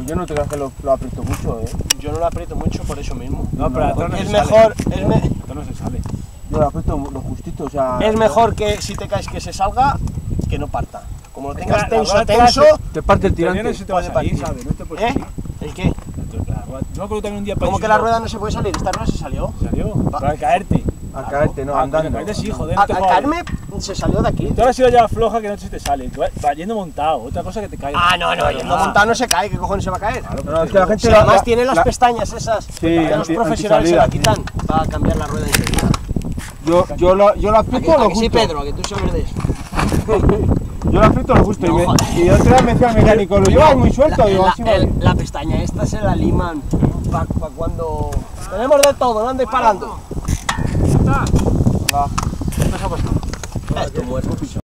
Yo no te creas que lo aprieto mucho, Yo no lo aprieto mucho por eso mismo. No, pero atrás no es se mejor, sale. Atrás no se sale. Yo lo aprieto lo justito, o sea... es mejor que si te caes que se salga, que no parta. Como lo Es que tengas la tenso, rueda tenso, Te parte el Pero tirante. no se te va a puede salir, partir. ¿sabes? No te puedes salir. ¿El qué? Yo me acuerdo también un día ¿Cómo que la rueda no se puede salir? Esta rueda se salió. ¿Salió? Para caerte. A caerte, no, Ah, andando. coño, caerte sí, joder, A no te jodas. caerme se salió de aquí. Tú ahora has sido ya floja que no se te sale. Tú vas yendo montado. Otra cosa que te caiga. Ah, no, yendo montado no se cae, ¿qué cojones se va a caer? Claro, No, es que la Si gente... además tiene las pestañas esas, que los anti- profesionales se la antisalida, quitan para cambiar la rueda enseguida. Yo lo aprieto ¿A lo que sí, justo. Pedro? ¿A que tú sabes de eso? Yo lo aprieto lo justo. No, joder. Y otro día me decía el mecánico, ¿lo llevas muy suelto? Digo, así va bien. La pestaña esta se la liman para cuando... Tenemos de todo, no andes parando. Va. Esto muerto.